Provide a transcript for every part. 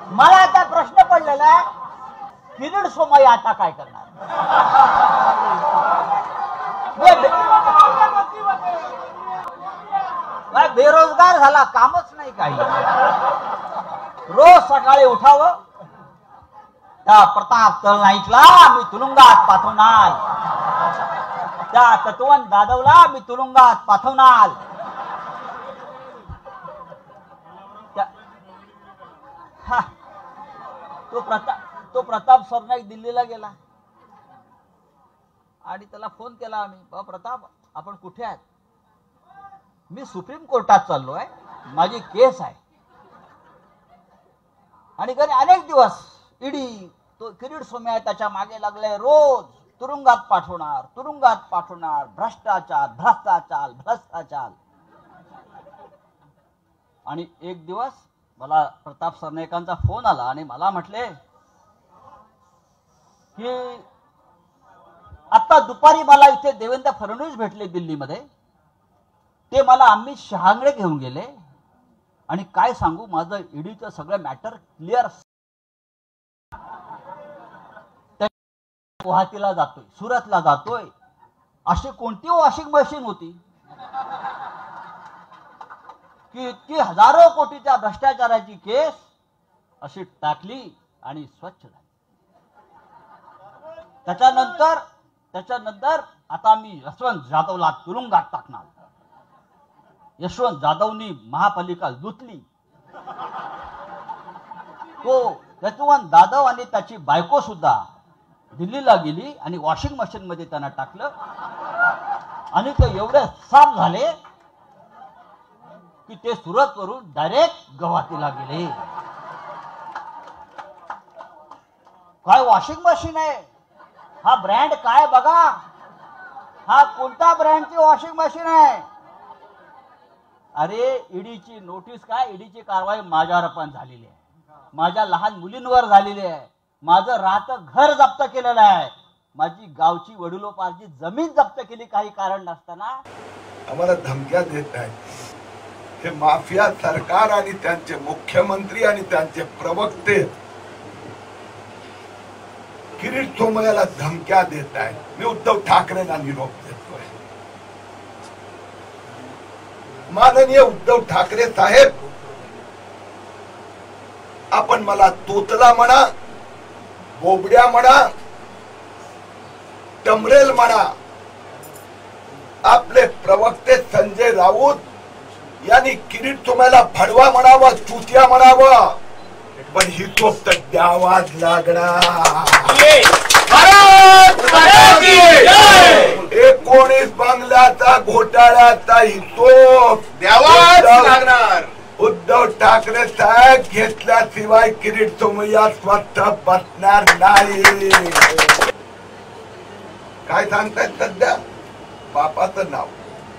मला आता प्रश्न पडलेला आहे, किरीट सोमय्या आता काय करणार? बेरोजगार झाला, कामच नाही काही. रोज सकाळी उठावं, त्या प्रताप सरनाईकला मी तुरुंगात पाठवणार, त्या तत्वंत जाधवला मी तुरुंगात पाठवणार. तो प्रताप सरनाईक दिल्लीला गेला आणि त्याला फोन केला आम्ही, प्रताप आपण कुठे आहात? मी सुप्रीम कोर्टात चाललोय, माझी केस आहे. आणि अनेक दिवस ईडी तो किरीट सोमय्या त्याच्या मागे लागले, रोज तुरुंगात पाठवणार, तुरुंगात पाठवणार, भ्रष्टाचार भ्रष्टाचार भ्रष्टाचार. आणि एक दिवस मला प्रताप सरनाईकांचा फोन आला आणि मला म्हटले की आता दुपारी मला इथे देवेंद्र फडणवीस भेटले दिल्लीमध्ये, ते मला अमित शहांकडे घेऊन गेले आणि काय सांगू, माझं ईडीचं सगळं मॅटर क्लिअर. गुवाहाटीला जातोय, सुरतला जातोय, अशी कोणती वॉशिंग मशीन होती की इतकी हजारो कोटीच्या भ्रष्टाचाराची केस अशी टाकली आणि स्वच्छ झाली. त्याच्यानंतर आता मी यशवंत जाधवला तुरुंगात टाकणार. यशवंत जाधवनी महापालिका लुटली. तो यशवंत जाधव आणि त्याची बायको सुद्धा दिल्लीला गेली आणि वॉशिंग मशीन मध्ये त्यांना टाकलं आणि ते एवढे साफ झाले की ते सुरत वरून डायरेक्ट गुवाहाटीला गेले. काय वॉशिंग मशीन आहे, हा ब्रँड काय बघा, हा कोणत्या ब्रँडची वॉशिंग मशीन आहे? अरे ईडीची नोटीस काय, ईडीची कारवाई माझ्यावर पण झालेली आहे, माझ्या लहान मुलींवर झालेली आहे, माझं राहतं घर जप्त केलेलं आहे, माझी गावची वडिलोपार्जी जमीन जप्त केली काही कारण नसताना. आम्हाला धमक्या देत आहेत हे माफिया सरकार आणि त्यांचे मुख्यमंत्री आणि त्यांचे प्रवक्ते किरीट सोमय्याला धमक्या देत आहेत. मी उद्धव ठाकरेंना निरोप देतोय, माननीय उद्धव ठाकरे साहेब, आपण मला तोतला म्हणा, बोबड्या म्हणा, टमरेल म्हणा, आपले प्रवक्ते संजय राऊत यांनी किरीट सोमय्याला फडवा म्हणावं, चुतिया म्हणावं, पण ही तोप तर द्यावाच लागणार. 19 बंगल्याचा घोटाळ्याचा ही तोप द्यावाच लागणार. उद्धव ठाकरे साहेब घेतल्याशिवाय किरीट सोमय्या स्वतः बसणार नाही. काय सांगतायत सध्या? बापाचं नाव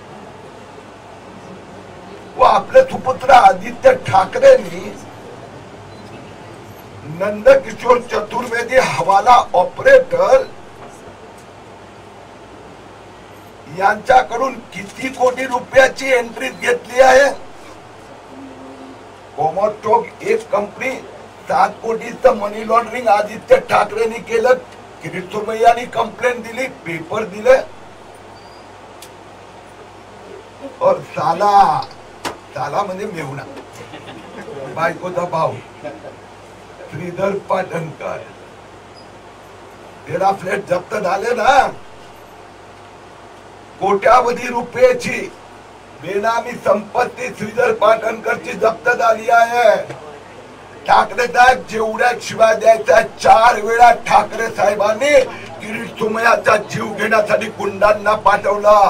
व आपले सुपुत्र आदित्य ठाकरेंनी नंदकिशोर चतुर्वेदी हवाला ऑपरेटर यांच्याकडून किती कोटी रुपयाची एंट्री घेतली आहे? कोमोटोक एक कंपनी 7 कोटीचं मनी लॉन्ड्रिंग आदित्य ठाकरेंनी केलं. किरीट सोमय्यांनी कंप्लेंट दिली, पेपर दिले और साला म्हणजे मेहुणा, बायकोचा भाऊ श्रीधर पाटणकर, 13 फ्लॅट जप्त झाले ना, कोट्यावधी रुपयाची बेनामी संपत्ती श्रीधर पाटणकरची जप्त झाली आहे. ठाकरे साहेब जेवढ्या शिवाय द्यायच्या 4 वेळा ठाकरे साहेबांनी किरीट सोमय्याचा जीव घेण्यासाठी गुंडांना पाठवला.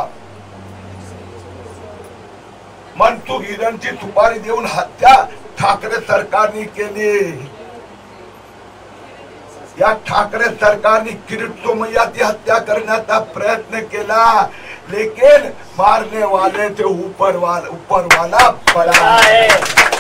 मनसुख हिरेनची सुपारी देऊन हत्या ठाकरे सरकारने केली. या ठाकरे सरकारने किरीट सोमय्याची हत्या करण्याचा प्रयत्न केला, लेकिन मारने वाले थे ऊपर वाला बड़ा है.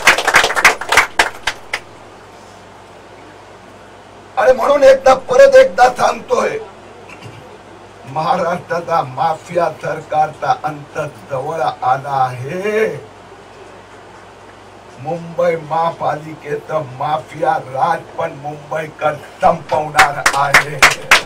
आणि म्हणून परत एकदा सांगतोय, महाराष्ट्राचा माफिया सरकारचा अंत जवळ आला आहे. मुंबई महापालिकेचं माफिया राज पण मुंबईकर संपवणार आहे.